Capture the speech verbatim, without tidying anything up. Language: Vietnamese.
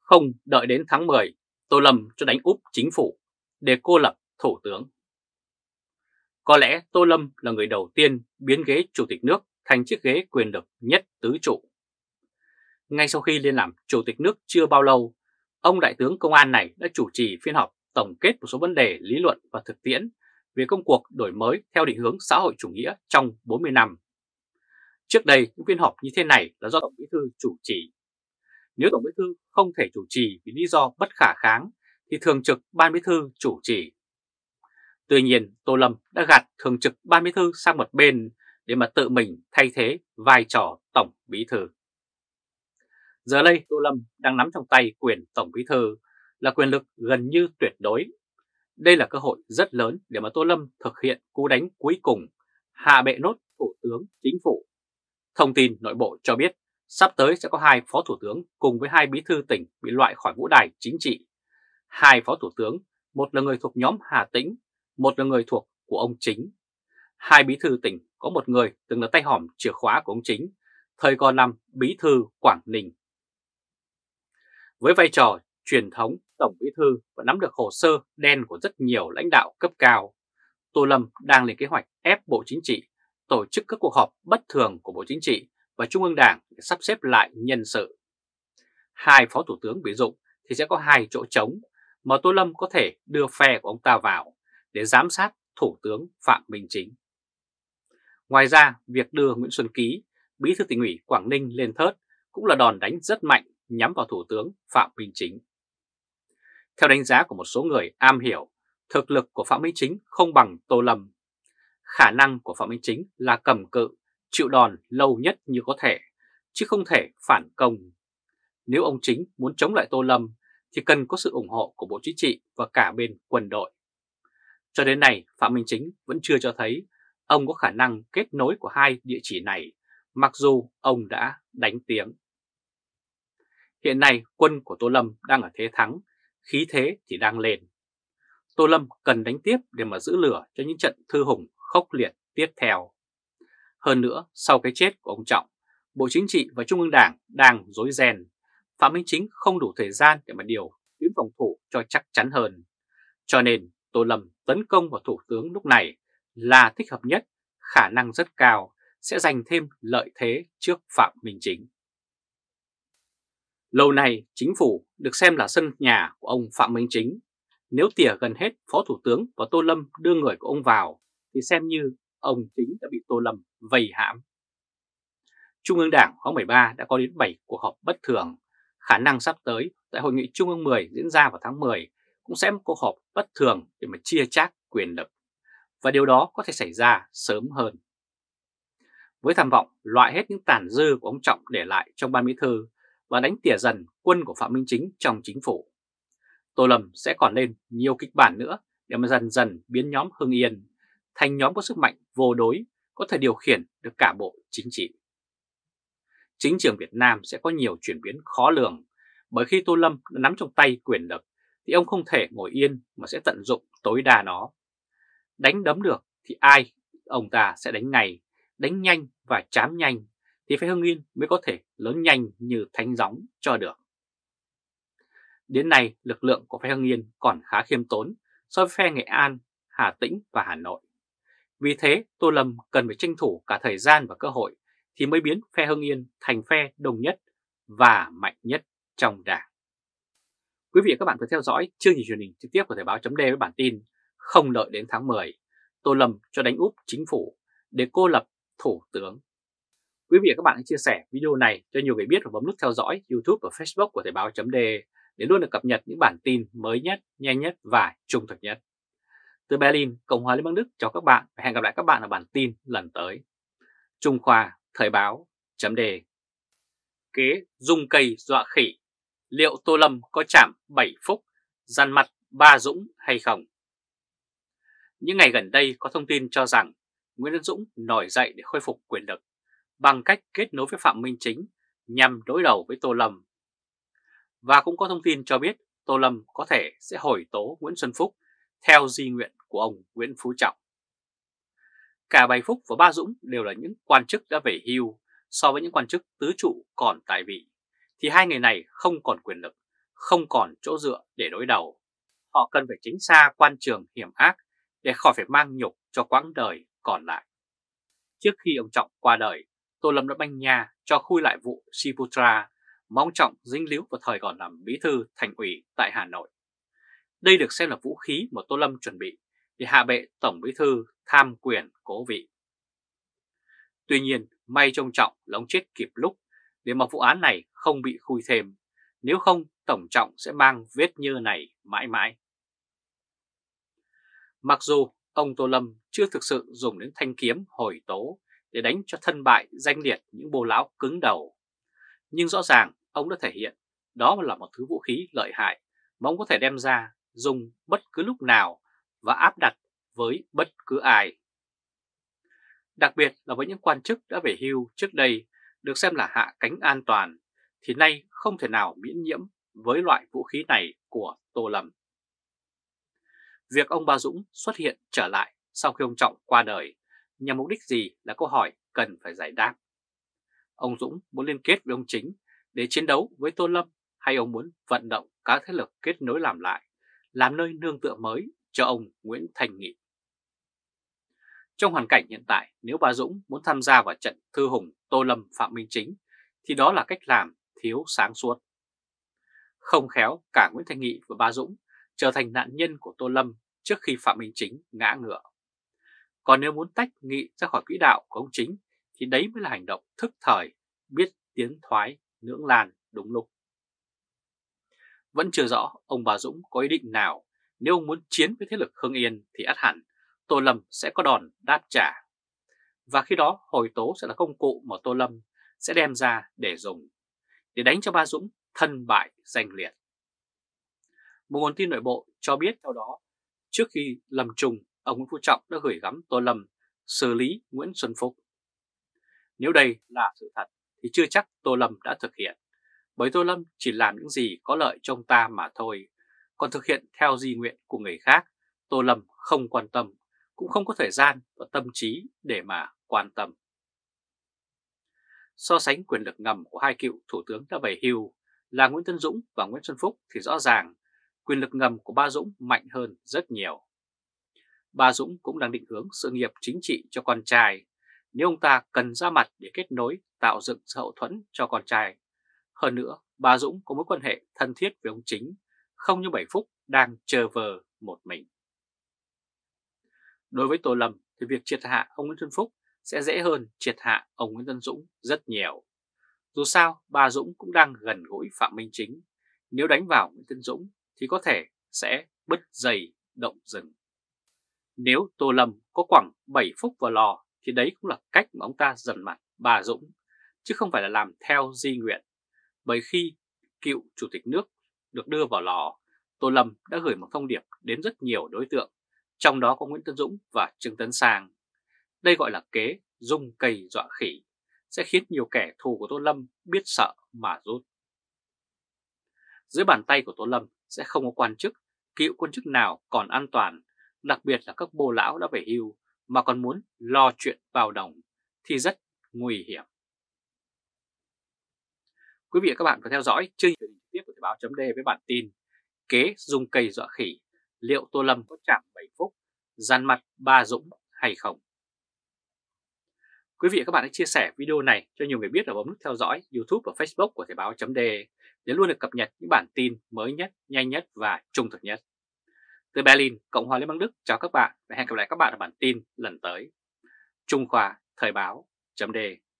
Không đợi đến tháng mười, Tô Lâm cho đánh úp chính phủ để cô lập thủ tướng. Có lẽ Tô Lâm là người đầu tiên biến ghế chủ tịch nước thành chiếc ghế quyền lực nhất tứ trụ. Ngay sau khi lên làm chủ tịch nước chưa bao lâu, ông đại tướng công an này đã chủ trì phiên họp tổng kết một số vấn đề lý luận và thực tiễn về công cuộc đổi mới theo định hướng xã hội chủ nghĩa trong bốn mươi năm. Trước đây, những phiên họp như thế này là do Tổng Bí thư chủ trì. Nếu Tổng Bí thư không thể chủ trì vì lý do bất khả kháng thì Thường trực Ban Bí thư chủ trì. Tuy nhiên, Tô Lâm đã gạt Thường trực Ban Bí thư sang một bên để mà tự mình thay thế vai trò Tổng Bí thư. Giờ đây, Tô Lâm đang nắm trong tay quyền Tổng Bí thư là quyền lực gần như tuyệt đối. Đây là cơ hội rất lớn để mà Tô Lâm thực hiện cú đánh cuối cùng, hạ bệ nốt Thủ tướng Chính phủ. Thông tin nội bộ cho biết sắp tới sẽ có hai phó thủ tướng cùng với hai bí thư tỉnh bị loại khỏi vũ đài chính trị. Hai phó thủ tướng, một là người thuộc nhóm Hà Tĩnh, một là người thuộc của ông Chính. Hai bí thư tỉnh có một người từng là tay hòm chìa khóa của ông Chính, thời còn làm bí thư Quảng Ninh. Với vai trò truyền thống Tổng Bí thư và nắm được hồ sơ đen của rất nhiều lãnh đạo cấp cao, Tô Lâm đang lên kế hoạch ép Bộ Chính trị tổ chức các cuộc họp bất thường của Bộ Chính trị và Trung ương Đảng để sắp xếp lại nhân sự. Hai phó thủ tướng bị dụng thì sẽ có hai chỗ trống mà Tô Lâm có thể đưa phe của ông ta vào để giám sát Thủ tướng Phạm Minh Chính. Ngoài ra, việc đưa Nguyễn Xuân Ký, Bí thư Tỉnh ủy Quảng Ninh lên thớt cũng là đòn đánh rất mạnh nhắm vào Thủ tướng Phạm Minh Chính. Theo đánh giá của một số người am hiểu, thực lực của Phạm Minh Chính không bằng Tô Lâm. Khả năng của Phạm Minh Chính là cầm cự, chịu đòn lâu nhất như có thể, chứ không thể phản công. Nếu ông Chính muốn chống lại Tô Lâm thì cần có sự ủng hộ của Bộ Chính trị và cả bên quân đội. Cho đến nay, Phạm Minh Chính vẫn chưa cho thấy ông có khả năng kết nối của hai địa chỉ này, mặc dù ông đã đánh tiếng. Hiện nay, quân của Tô Lâm đang ở thế thắng, khí thế thì đang lên. Tô Lâm cần đánh tiếp để mà giữ lửa cho những trận thư hùng khốc liệt tiếp theo. Hơn nữa, sau cái chết của ông Trọng, Bộ Chính trị và Trung ương Đảng đang rối ren. Phạm Minh Chính không đủ thời gian để mà điều tuyến phòng thủ cho chắc chắn hơn. Cho nên Tô Lâm tấn công vào Thủ tướng lúc này là thích hợp nhất, khả năng rất cao sẽ giành thêm lợi thế trước Phạm Minh Chính. Lâu nay, chính phủ được xem là sân nhà của ông Phạm Minh Chính. Nếu tỉa gần hết Phó Thủ tướng và Tô Lâm đưa người của ông vào, thì xem như ông Chính đã bị Tô Lâm vây hãm. Trung ương Đảng khóa mười ba đã có đến bảy cuộc họp bất thường. Khả năng sắp tới, tại Hội nghị Trung ương mười diễn ra vào tháng mười, cũng sẽ một cuộc họp bất thường để mà chia chác quyền lực. Và điều đó có thể xảy ra sớm hơn. Với tham vọng loại hết những tàn dư của ông Trọng để lại trong Ban Bí thư và đánh tỉa dần quân của Phạm Minh Chính trong chính phủ, Tô Lâm sẽ còn lên nhiều kịch bản nữa để mà dần dần biến nhóm Hưng Yên thành nhóm có sức mạnh vô đối, có thể điều khiển được cả bộ chính trị. Chính trường Việt Nam sẽ có nhiều chuyển biến khó lường, bởi khi Tô Lâm đã nắm trong tay quyền lực thì ông không thể ngồi yên mà sẽ tận dụng tối đa nó. Đánh đấm được thì ai ông ta sẽ đánh ngay, đánh nhanh và chám nhanh thì phe Hưng Yên mới có thể lớn nhanh như thánh gióng cho được. Đến nay, lực lượng của phe Hưng Yên còn khá khiêm tốn so với phe Nghệ An, Hà Tĩnh và Hà Nội. Vì thế, Tô Lâm cần phải tranh thủ cả thời gian và cơ hội thì mới biến phe Hưng Yên thành phe đông nhất và mạnh nhất trong Đảng. Quý vị và các bạn vừa theo dõi chương trình truyền hình trực tiếp của Thời báo chấm D với bản tin không đợi đến tháng mười, Tô Lâm cho đánh úp chính phủ để cô lập thủ tướng. Quý vị và các bạn hãy chia sẻ video này cho nhiều người biết và bấm nút theo dõi YouTube và Facebook của Thời báo chấm D để luôn được cập nhật những bản tin mới nhất, nhanh nhất và trung thực nhất. Từ Berlin, Cộng hòa Liên bang Đức chào các bạn và hẹn gặp lại các bạn ở bản tin lần tới. Trung Khoa, Thời báo chấm D. Kế dung cây dọa khỉ, liệu Tô Lâm có chạm bảy phúc, dằn mặt ba Dũng hay không? Những ngày gần đây có thông tin cho rằng Nguyễn Tấn Dũng nổi dậy để khôi phục quyền lực bằng cách kết nối với Phạm Minh Chính nhằm đối đầu với Tô Lâm. Và cũng có thông tin cho biết Tô Lâm có thể sẽ hồi tố Nguyễn Xuân Phúc theo di nguyện của ông Nguyễn Phú Trọng. Cả Bảy Phúc và Ba Dũng đều là những quan chức đã về hưu. So với những quan chức tứ trụ còn tại vị thì hai người này không còn quyền lực, không còn chỗ dựa để đối đầu. Họ cần phải tránh xa quan trường hiểm ác để khỏi phải mang nhục cho quãng đời còn lại. Trước khi ông Trọng qua đời, Tô Lâm đã banh nha cho khui lại vụ Siputra mà ông Trọng dính líu vào thời còn làm bí thư thành ủy tại Hà Nội. Đây được xem là vũ khí mà Tô Lâm chuẩn bị để hạ bệ Tổng Bí thư tham quyền cố vị. Tuy nhiên, may cho ông Trọng là ông chết kịp lúc để mà vụ án này không bị khui thêm, nếu không Tổng Trọng sẽ mang vết nhơ này mãi mãi. Mặc dù ông Tô Lâm chưa thực sự dùng đến thanh kiếm hồi tố để đánh cho thân bại danh liệt những bồ lão cứng đầu, nhưng rõ ràng ông đã thể hiện đó là một thứ vũ khí lợi hại mà ông có thể đem ra dùng bất cứ lúc nào và áp đặt với bất cứ ai. Đặc biệt là với những quan chức đã về hưu trước đây được xem là hạ cánh an toàn, thì nay không thể nào miễn nhiễm với loại vũ khí này của Tô Lâm. Việc ông Ba Dũng xuất hiện trở lại sau khi ông Trọng qua đời nhằm mục đích gì là câu hỏi cần phải giải đáp. Ông Dũng muốn liên kết với ông Chính để chiến đấu với Tô Lâm, hay ông muốn vận động các thế lực kết nối làm lại, làm nơi nương tựa mới cho ông Nguyễn Thành Nghị? Trong hoàn cảnh hiện tại, nếu Ba Dũng muốn tham gia vào trận thư hùng Tô Lâm Phạm Minh Chính thì đó là cách làm thiếu sáng suốt. Không khéo cả Nguyễn Thành Nghị và Ba Dũng trở thành nạn nhân của Tô Lâm trước khi Phạm Minh Chính ngã ngựa. Còn nếu muốn tách Nghị ra khỏi quỹ đạo của ông Chính thì đấy mới là hành động thức thời, biết tiến thoái lưỡng lan đúng lúc. Vẫn chưa rõ ông Ba Dũng có ý định nào, nếu ông muốn chiến với thế lực Hưng Yên thì ắt hẳn Tô Lâm sẽ có đòn đáp trả. Và khi đó hồi tố sẽ là công cụ mà Tô Lâm sẽ đem ra để dùng, để đánh cho Ba Dũng thân bại danh liệt. Một nguồn tin nội bộ cho biết theo đó, trước khi lâm chung, ông Nguyễn Phú Trọng đã gửi gắm Tô Lâm xử lý Nguyễn Xuân Phúc. Nếu đây là sự thật thì chưa chắc Tô Lâm đã thực hiện, bởi Tô Lâm chỉ làm những gì có lợi cho ông ta mà thôi, còn thực hiện theo di nguyện của người khác, Tô Lâm không quan tâm, cũng không có thời gian và tâm trí để mà quan tâm. So sánh quyền lực ngầm của hai cựu thủ tướng đã về hưu là Nguyễn Tấn Dũng và Nguyễn Xuân Phúc thì rõ ràng quyền lực ngầm của Ba Dũng mạnh hơn rất nhiều. Ba Dũng cũng đang định hướng sự nghiệp chính trị cho con trai, nếu ông ta cần ra mặt để kết nối, tạo dựng sự hậu thuẫn cho con trai. Hơn nữa, Ba Dũng có mối quan hệ thân thiết với ông Chính, không như Bảy Phúc đang chờ vờ một mình. Đối với Tô Lâm thì việc triệt hạ ông Nguyễn Xuân Phúc sẽ dễ hơn triệt hạ ông Nguyễn Tân Dũng rất nhiều. Dù sao, Ba Dũng cũng đang gần gũi Phạm Minh Chính, nếu đánh vào Nguyễn Tân Dũng thì có thể sẽ bứt dây động rừng. Nếu Tô Lâm có khoảng bảy phúc vào lò thì đấy cũng là cách mà ông ta dần mặt Ba Dũng, chứ không phải là làm theo di nguyện. Bởi khi cựu chủ tịch nước được đưa vào lò, Tô Lâm đã gửi một thông điệp đến rất nhiều đối tượng, trong đó có Nguyễn Tân Dũng và Trương Tấn Sang. Đây gọi là kế dung cây dọa khỉ, sẽ khiến nhiều kẻ thù của Tô Lâm biết sợ mà rút. Dưới bàn tay của Tô Lâm sẽ không có quan chức, cựu quan chức nào còn an toàn, đặc biệt là các bô lão đã về hưu mà còn muốn lo chuyện vào đồng thì rất nguy hiểm. Quý vị và các bạn có theo dõi chương trình trực tiếp của Thời báo chấm D với bản tin kế dung cây dọa khỉ, liệu Tô Lâm có chạm bảy phúc, dằn mặt Ba Dũng hay không? Quý vị và các bạn hãy chia sẻ video này cho nhiều người biết và bấm nút theo dõi YouTube và Facebook của Thời báo chấm D để luôn được cập nhật những bản tin mới nhất, nhanh nhất và trung thực nhất. Từ Berlin, Cộng hòa Liên bang Đức chào các bạn và hẹn gặp lại các bạn ở bản tin lần tới. Trung Khoa Thời báo chấm D